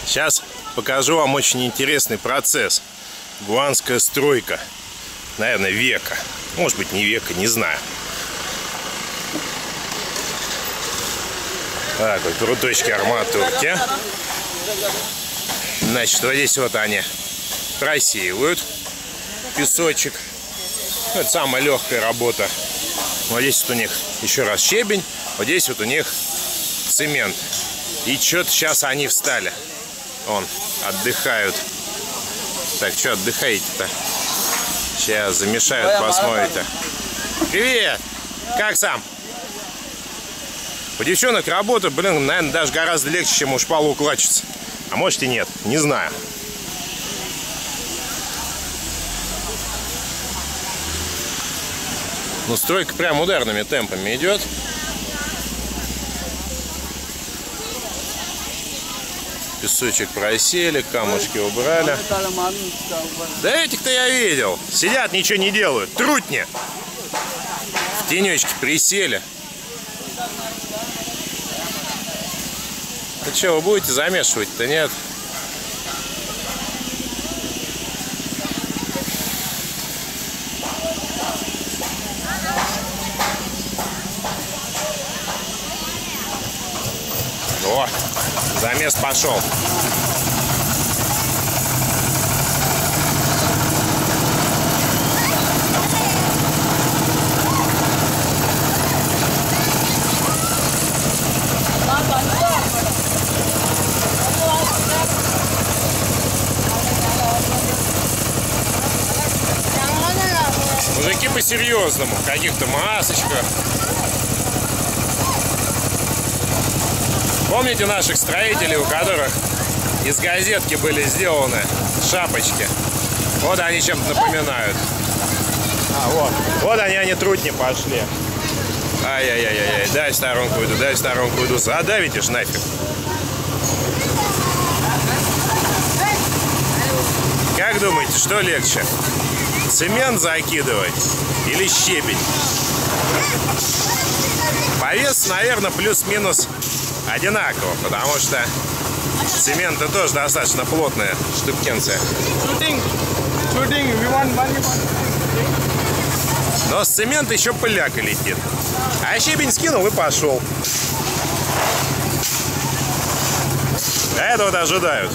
Сейчас покажу вам очень интересный процесс. Гуанская стройка. Наверное, века. Может быть, не века, не знаю. Так вот, круточки арматурки. Значит, вот здесь вот они просеивают песочек. Это самая легкая работа. Вот здесь вот у них еще раз щебень. Вот здесь вот у них цемент. И что-то сейчас они встали. Вон, отдыхают. Так, что отдыхаете-то? Сейчас замешают, посмотрите. Привет! Как сам? У девчонок работа, блин, наверное, даже гораздо легче, чем у шпалоукладчицы. А может и нет, не знаю. Ну, стройка прям ударными темпами идет. Песочек просели, камушки убрали. Да этих-то я видел. Сидят, ничего не делают. Трутни. В тенечке присели. Ну что, вы будете замешивать-то, нет? О, замес пошел. Мужики по-серьезному, в каких-то масочках. Помните наших строителей, у которых из газетки были сделаны шапочки? Вот они чем-то напоминают. Вот они трутни пошли. Ай-яй-яй-яй, дай в сторонку иду, дай в сторонку иду. Задавите ж нафиг. Как думаете, что легче? Цемент закидывать или щебень? По весу, наверное, плюс-минус одинаково, потому что цемент -то тоже достаточно плотная штукенция. Но с цемента еще пыляка летит. А щебень скинул и пошел. А это вот ожидают.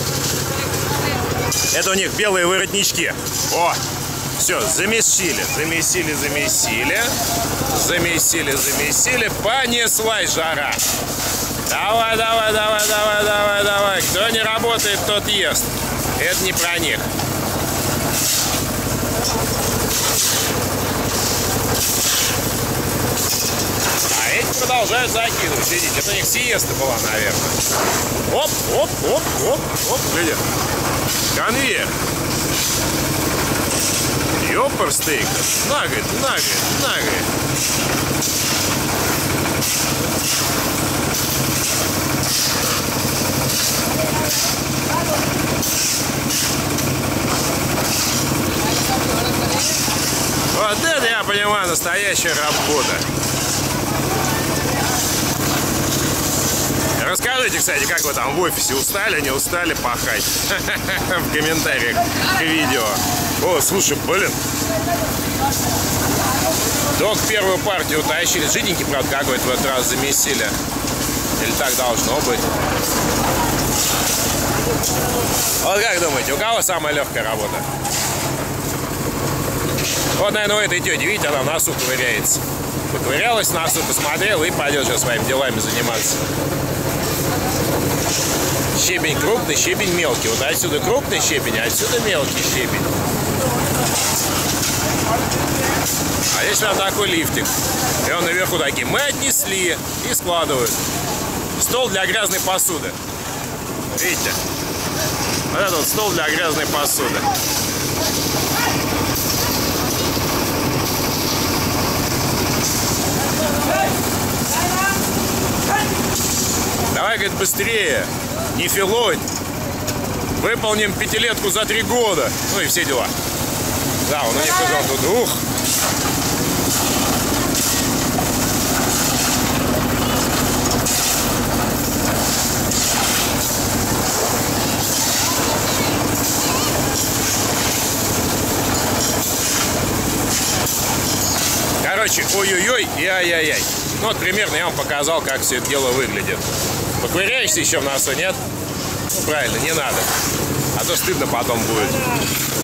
Это у них белые воротнички. О! Все, замесили. Замесили. Понеслась жара. Давай. Кто не работает, тот ест. Это не про них. А эти продолжают закидывать. Видите, это у них сиеста была, наверное. Оп. Видите? Конвейер. Ёпперстейк. Нагает. Вот это, я понимаю, настоящая работа. Расскажите, кстати, как вы там в офисе, устали, не устали пахать? В комментариях к видео. О, слушай, блин. Только первую партию утащили. Жиденький, правда, какой-то в этот раз замесили. Или так должно быть. Вот как думаете, у кого самая легкая работа? Вот, наверное, у этой тети, видите, она в носу ковыряется. Поковырялась в носу, посмотрела и пойдет сейчас своими делами заниматься. Щебень крупный, щебень мелкий. Вот отсюда крупный щебень, а отсюда мелкий щебень. А здесь вот такой лифтик. И он наверху такие. Мы отнесли и складывают. Стол для грязной посуды. Видите? Вот это вот стол для грязной посуды. Давай, говорит, быстрее. Не филонь. Выполним пятилетку за 3 года. Ну и все дела. Да, он у них уже тут. Ух. короче, ой-ой-ой и ай-яй-яй. Ну вот примерно я вам показал, как все это дело выглядит. Поковыряешься еще в носу, нет? Ну правильно, не надо. А то стыдно потом будет.